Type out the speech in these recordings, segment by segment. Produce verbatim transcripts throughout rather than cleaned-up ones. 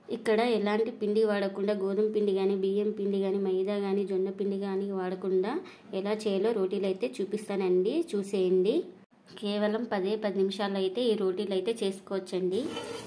ఇక్కడ ఎలాంటి పిండి వాడకుండా గోధుమ పిండి కానీ బియ్యం పిండి కానీ మైదా కానీ జొన్న పిండి కానీ వాడకుండా ఎలా చేయాలో రోటీలు అయితే చూపిస్తానండి, చూసేయండి. కేవలం పదే పది నిమిషాలు అయితే ఈ రోటీలు అయితే చేసుకోవచ్చండి.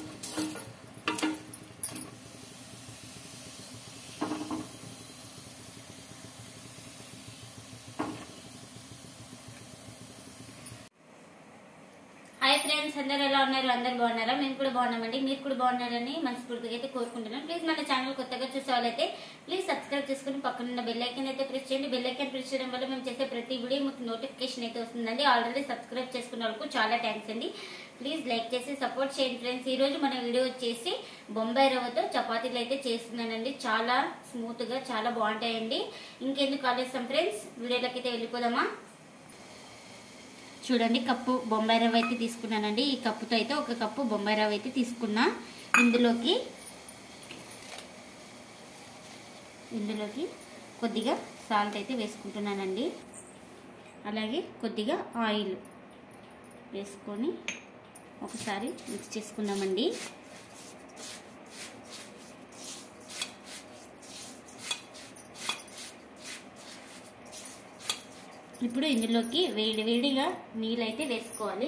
హాయ్ ఫ్రెండ్స్, అందరూ ఎలా ఉన్నారు? అందరు బాగున్నారా? మేము కూడా బాగున్నామండి. మీరు కూడా బాగున్నారని మనస్ఫూర్తిగా అయితే కోరుకుంటున్నాను. ప్లీజ్ మన ఛానల్ కొత్తగా చూసే వాళ్ళైతే ప్లీజ్ సబ్స్క్రైబ్ చేసుకుని పక్కన బెల్ ఐకాన్ అయితే ప్రెస్ చేయండి. బెల్ ఐకాన్ ప్రెస్ చేయడం వల్ల మేము చేసే ప్రతి వీడియో మీకు నోటిఫికేషన్ అయితే వస్తుందండి. ఆల్రెడీ సబ్స్క్రైబ్ చేసుకున్న వాళ్ళకు చాలా థ్యాంక్స్ అండి. ప్లీజ్ లైక్ చేసి సపోర్ట్ చేయండి ఫ్రెండ్స్. ఈ రోజు మన వీడియో వచ్చేసి బొంబాయి రవ్వతో చపాతీలు అయితే చేస్తున్నానండి. చాలా స్మూత్ గా చాలా బాగుంటాయండి. ఇంకెందుకు ఆలస్యం ఫ్రెండ్స్, వీడియోలోకి అయితే వెళ్ళిపోదామా? చూడండి, కప్పు బొంబాయి రవ్వ అయితే తీసుకున్నానండి. ఈ కప్పుతో అయితే ఒక కప్పు బొంబాయి రవ్వ అయితే తీసుకున్నా. ఇందులోకి ఇందులోకి కొద్దిగా సాల్ట్ అయితే వేసుకుంటున్నానండి. అలాగే కొద్దిగా ఆయిల్ వేసుకొని ఒకసారి మిక్స్ చేసుకుందామండి. ఇప్పుడు ఇందులోకి వేడి వేడిగా నీళ్ళు అయితే వేసుకోవాలి.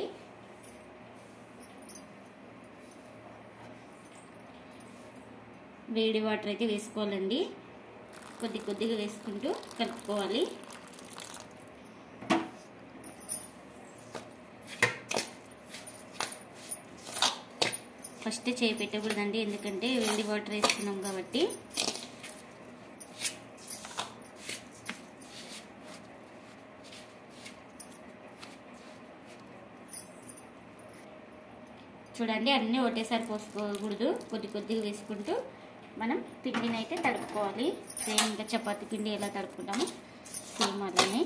వేడి వాటర్ అయితే వేసుకోవాలండి. కొద్ది కొద్దిగా వేసుకుంటూ కలుపుకోవాలి. ఫస్ట్ చేయి పెట్టకూడదండి, ఎందుకంటే వేడి వాటర్ వేసుకున్నాం కాబట్టి. చూడండి, అన్నీ ఒకటేసారి పోసుకోకూడదు, కొద్ది కొద్దిగా వేసుకుంటూ మనం పిండిని అయితే తడుపుకోవాలి. సేమ్ ఇంకా చపాతీ పిండి ఎలా తడుపుకుంటామో సేమ్ అలానే.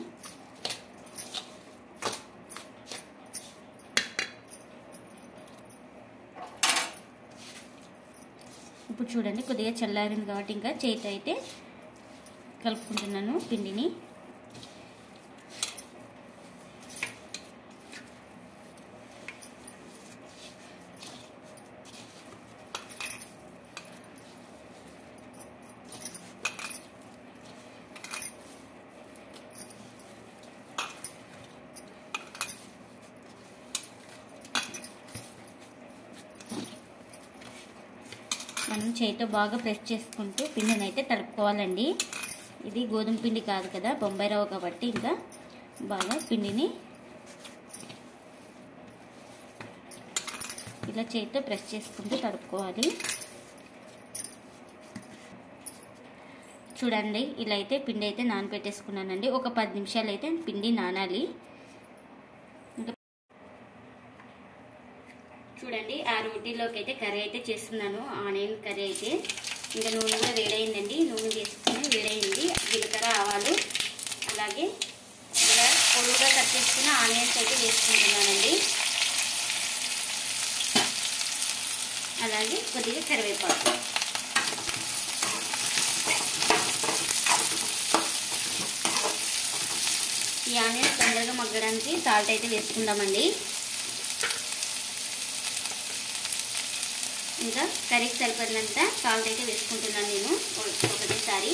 ఇప్పుడు చూడండి, కొద్దిగా చల్లారింది కాబట్టి ఇంకా చేతి అయితే కలుపుకుంటున్నాను పిండిని. మనం చేతితో బాగా ప్రెస్ చేసుకుంటూ పిండిని అయితే తడుపుకోవాలండి. ఇది గోధుమ పిండి కాదు కదా, బొంబాయి రవ్వ కాబట్టి ఇంకా బాగా పిండిని ఇలా చేతితో ప్రెస్ చేసుకుంటూ తడుపుకోవాలి. చూడండి, ఇలా అయితే పిండి అయితే నానబెట్టేసుకున్నానండి. ఒక పది నిమిషాలు అయితే పిండి నానాలి. చూడండి, ఆ రోటీలోకి అయితే కర్రీ అయితే చేస్తున్నాను, ఆనియన్ కర్రీ అయితే. ఇంకా నూనె కూడా వేడైందండి. నూనె తీసుకుని వేడైంది. జీలకర్ర, ఆవాలు, అలాగే ఇలా పొడుగుగా కట్ చేసుకున్న ఆనియన్స్ అయితే వేసుకుంటున్నానండి. అలాగే కొద్దిగా కరివేపాకు. ఈ ఆనియన్స్ తొందరగా మగ్గడానికి సాల్ట్ అయితే వేసుకుందామండి. ఇంకా కర్రీకి సరిపడినంత సాల్ట్ అయితే వేసుకుంటున్నాను నేను ఒకటేసారి.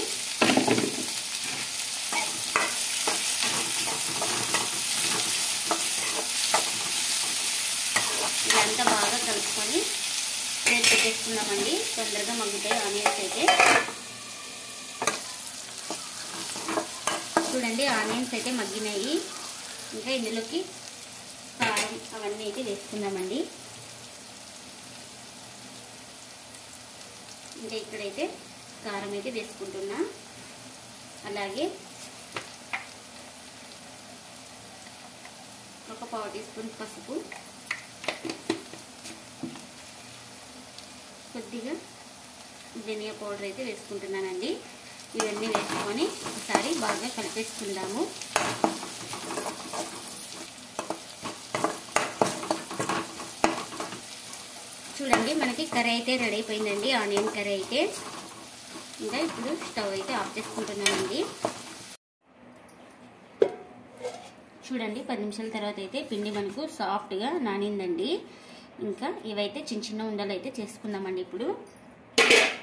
ఇదంతా బాగా కలుపుకొని ప్లేట్ పెట్టేసుకున్నామండి. తొందరగా మగ్గుతాయి ఆనియన్స్ అయితే. చూడండి, ఆనియన్స్ అయితే మగ్గినాయి. ఇంకా ఇందులోకి కారం అవన్నీ అయితే వేసుకుందామండి. ఇంకా ఇక్కడైతే కారం అయితే వేసుకుంటున్నా. అలాగే ఒక పావు టీ స్పూన్ పసుపు, కొద్దిగా ధనియా పౌడర్ అయితే వేసుకుంటున్నానండి. ఇవన్నీ వేసుకొని ఒకసారి బాగా కలిపేసుకుందాము. చూడండి, మనకి కర్రీ అయితే రెడీ అయిపోయిందండి, ఆనియన్ కర్రీ అయితే. ఇంకా ఇప్పుడు స్టవ్ అయితే ఆఫ్ చేసుకుంటున్నానండి. చూడండి పది నిమిషాల తర్వాత అయితే పిండి మనకు సాఫ్ట్గా నానిందండి. ఇంకా ఇవైతే చిన్న చిన్న ఉండలు అయితే చేసుకుందామండి. ఇప్పుడు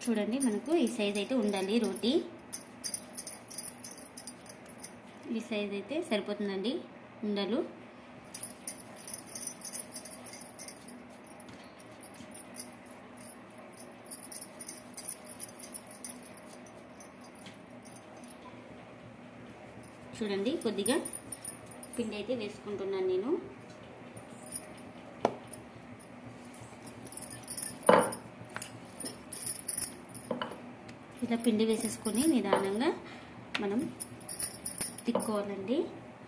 చూడండి మనకు ఈ సైజ్ అయితే ఉండాలి రోటీ. ఈ సైజ్ అయితే సరిపోతుందండి ఉండలు. చూడండి కొద్దిగా పిండి అయితే వేసుకుంటున్నాను నేను. ఇలా పిండి వేసేసుకొని నిదానంగా మనం తిక్కోవాలండి.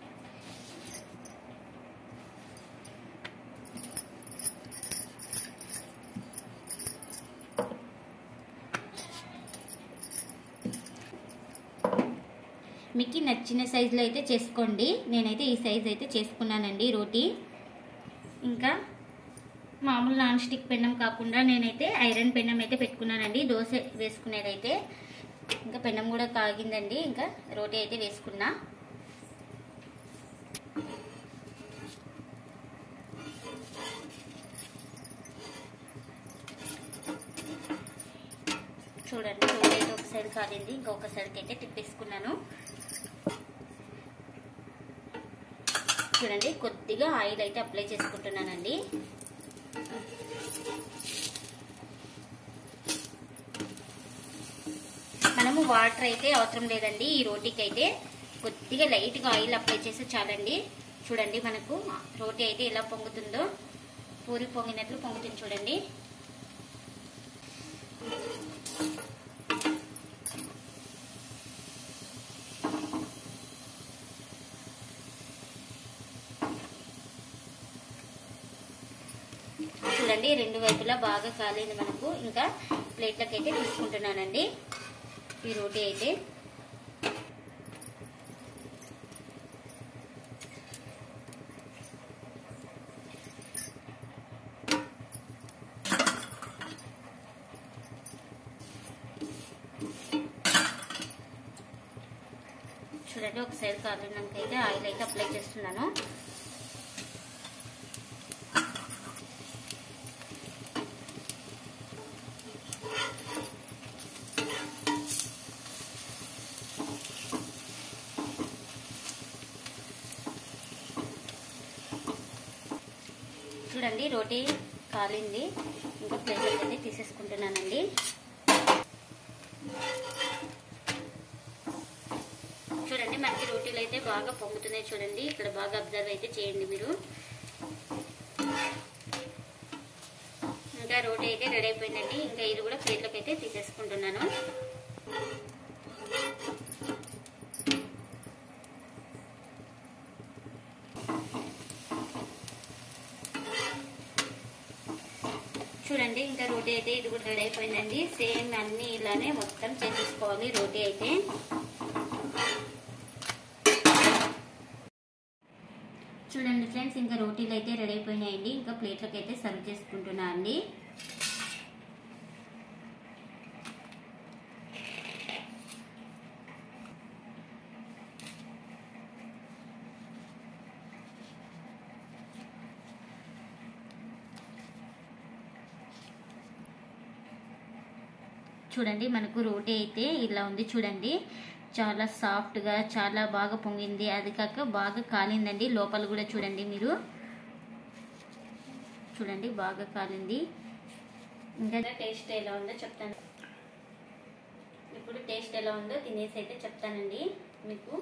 మీకు నచ్చిన సైజులో అయితే చేసుకోండి. నేనైతే ఈ సైజ్ అయితే చేసుకున్నానండి రోటీ. ఇంకా మామూలు నాన్ స్టిక్ పెన్నం కాకుండా నేనైతే ఐరన్ పెన్నం అయితే పెట్టుకున్నానండి దోశ వేసుకునేదైతే. ఇంకా పెన్నం కూడా కాగిందండి. ఇంకా రోటీ అయితే వేసుకున్నా. చూడండి రోటీ అయితే ఒక సైడ్ కాలింది, ఇంకొక సైడ్కి అయితే తిప్పేసుకున్నాను. చూడండి కొద్దిగా ఆయిల్ అయితే అప్లై చేసుకుంటున్నానండి. మనము వాటర్ అయితే అవసరం లేదండి ఈ రోటీకి అయితే. కొద్దిగా లైట్గా ఆయిల్ అప్లై చేస్తే చాలండి. చూడండి మనకు రోటీ అయితే ఎలా పొంగుతుందో, పూరి పొంగినట్లు పొంగుతుంది చూడండి. చూడండి రెండు వైపులా బాగా కాలింది మనకు. ఇంకా ప్లేట్లకి అయితే తీసుకుంటున్నానండి ఈ రోటీ అయితే. చూడండి ఒక సైడ్ కాలినాకైతే ఆయిల్ అయితే అప్లై చేస్తున్నాను. చూడండి రోటీ కాలింది. ఇంకా ప్లేట్ అయితే తీసేసుకుంటున్నానండి. చూడండి మనకి రోటీలు అయితే బాగా పొంగుతున్నాయి చూడండి. ఇక్కడ బాగా అబ్జర్వ్ అయితే చేయండి మీరు. ఇంకా రోటీ అయితే రెడీ అయిపోయిందండి. ఇంకా ఇది కూడా ప్లేట్లోకి అయితే తీసేసుకుంటున్నాను. చూడండి ఇంకా రోటీ అయితే ఇది కూడా రెడీ అయిపోయిందండి. సేమ్ అన్ని ఇలానే మొత్తం చేసేసుకోవాలి రోటీ అయితే. చూడండి ఫ్రెండ్స్ ఇంకా రోటీలు అయితే రెడీ అయిపోయినాయండి. ఇంకా ప్లేట్లోకి అయితే సర్వ్ చేసుకుంటున్నా అండి. చూడండి మనకు రోటీ అయితే ఇలా ఉంది చూడండి. చాలా సాఫ్ట్గా చాలా బాగా పొంగింది. అది కాక బాగా కాలిందండి లోపల కూడా. చూడండి మీరు చూడండి బాగా కాలింది. ఇంకా టేస్ట్ ఎలా ఉందో చెప్తాను. ఇప్పుడు టేస్ట్ ఎలా ఉందో తినేసి అయితే చెప్తానండి మీకు.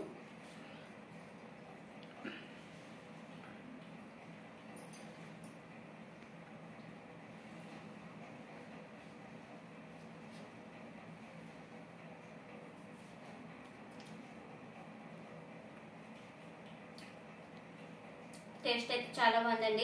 టేస్ట్ అయితే చాలా బాగుందండి.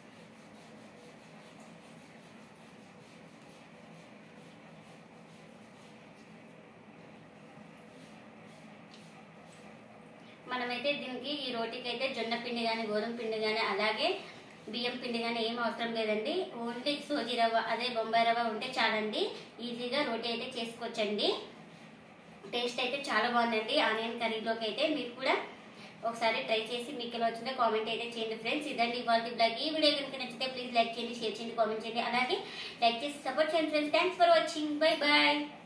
మనమైతే దీనికి ఈ రోటీకి అయితే జొన్న పిండి కానీ గోధుమ పిండి కానీ అలాగే బియ్యం పిండి కానీ ఏం అవసరం లేదండి. ఓన్లీ సోజీ రవ్వ అదే బొంబాయి రవ్వ ఉంటే చాలండి. ఈజీగా రోటీ అయితే చేసుకోవచ్చండి. టేస్ట్ అయితే చాలా బాగుందండి. ఆనియన్ కర్రీలోకి అయితే మీరు కూడా ఒకసారి ట్రై చేసి మీకు ఎలా వచ్చిందో కామెంట్ అయితే చేయండి ఫ్రెండ్స్. ఇదండి ఇవాళ బ్లాగ్. ఈ వీడియో కనుక నచ్చితే ప్లీజ్ లైక్ చేయండి, షేర్ చేయండి, కామెంట్ చేయండి, అలాగే లైక్ చేసి సపోర్ట్ చేయండి friends. Thanks for watching. Bye bye.